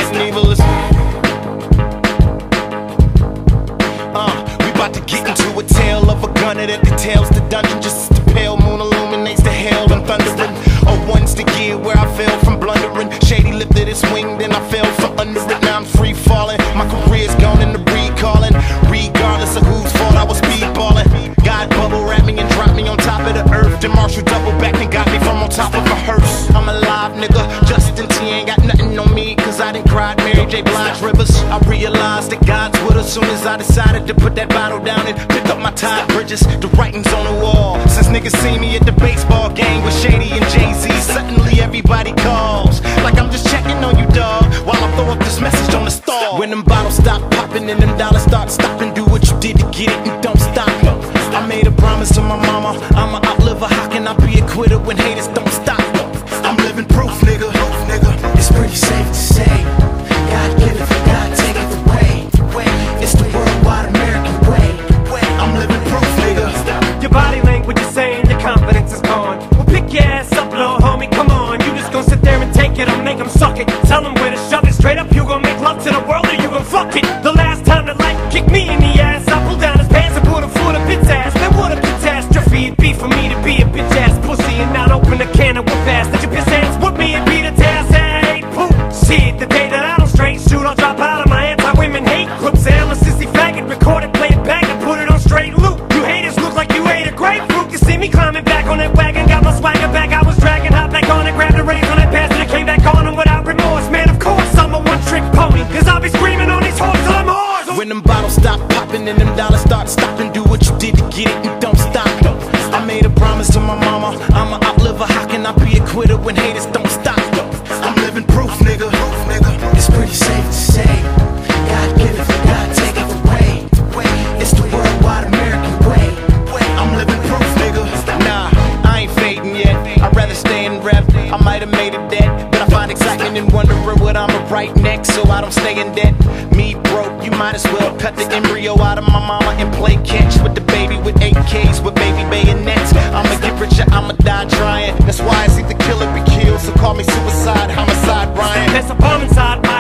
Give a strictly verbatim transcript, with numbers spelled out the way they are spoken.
and evil is. Uh, we about to get into a tale of a gunner that details the dungeon just as the pale moon illuminates the hail and thundering. A one's the gear where I fell from blundering. Shady lifted its wing, then I fell from under it. Now I'm free falling. My career's gone into recalling. Regardless of whose fault I was speedballing. God bubble wrapped me and dropped me on top of the earth. Then Marshall double back and got me from on top of a hearse. I'm alive, nigga. Justin T ain't got nothing on me, cause I done cried Mary J. Blige rivers. I realized that God's with us soon as I decided to put that bottle down and pick up my tide bridges. The writing's on the wall. Since niggas see me at the baseball game with Shady and Jay-Z, suddenly everybody calls like I'm just checking on you, dog, while I throw up this message on the stall. When them bottles stop popping and them dollars start stopping, do what you did to get it and don't stop. I made a promise to my mama, I'ma outlive her. How can I be a quitter when haters don't stop? I'm living proof, nigga. It's pretty safe to say, God give it, God take it away. It's the worldwide American way. I'm living proof, nigga. Your body language is saying your confidence is gone. Well, pick your ass up, little homie, come on. You just gonna sit there and take it or make them suck it. Tell them where to shove it. Straight up, you gon' make love to the world or you gon' fuck it. The last time that life kicked me in the ass, I pulled down his pants and put him full of bitch ass. Man, what a catastrophe it'd be for me to be a bitch ass pussy and not open a can of whoop ass. That your piss ass with me and be the task. Hey, poop. Shit, the day that I don't straight shoot, I'll drop out of my anti-women hate groups. And I'm a sissy faggot, record it, play it back and put it on straight loop. You haters look like you ate a grapefruit. You see me climbing back on that wagon, got my swagger back. I was dragging, hop back on it, grabbed the reins on that pass and it came back on them without remorse. Man, of course I'm a one-trick pony, cause I'll be screaming on these hoes till I'm hoarse. When them bottles stop popping and them dollars start stopping, do what you did to get it and don't stop. I made a promise to my mama, I'ma outlive her. How can I be a quitter when haters don't stop? I'm living proof, nigga. It's pretty safe to say, God give it, God take it away. It's the worldwide American way. I'm living proof, nigga. Nah, I ain't fading yet. I'd rather stay in rep. I might have made it dead, but I find excitement in wondering what I'ma write next, so I don't stay in debt. Me broke, you might as well cut the embryo out of my mama and play catch with the baby with eight Ks with baby bayonets. I'ma get rich or I'ma die trying. That's why it's either kill or be killed, so call me suicide, homicide, Ryan. There's a bomb inside my